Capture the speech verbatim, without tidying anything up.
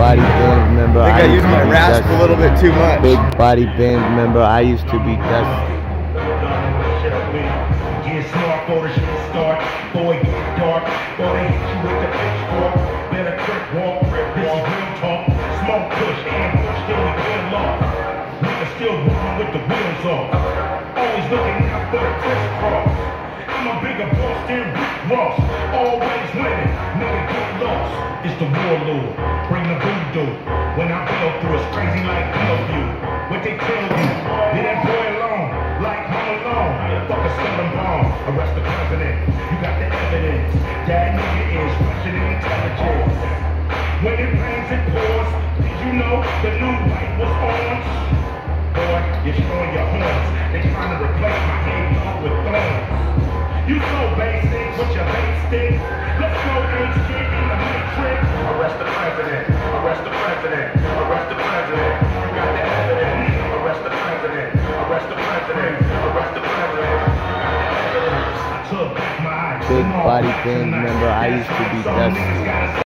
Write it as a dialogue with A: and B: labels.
A: body band member.
B: I think I, I used my rasp a little bit too much.
A: Big body band member. I used to be dusty.
C: Get smart for the shit start. Boy, get dark. Boy, they hit you with the pitchfork. Better crip walk. This is real talk. Smoke push, ambush, till we get lost. Niggas still moving with the wheels off. Always looking out for the crisscross. I'm a bigger boss than Rick Ross. Always winning, nigga get lost. It's the warlord, bring the voodoo. When I blow through, it's crazy like Bellevue. What they tell you, leave that boy alone, like home alone. Fuck a stubborn bomb, arrest the president. You got the evidence, that nigga is Russian intelligence. When it rains, it pours. Did you know the new light was on? Boy, you're showing your horns. They trying to replace my head with thorns. You so basic with your base stick. Let's go ace shit in the matrix. Arrest the president. Arrest the president. Arrest the president. You got the evidence. Arrest the president. Arrest the president. Arrest the president. I took my eyes.
A: Big body band member. I used to be dusty.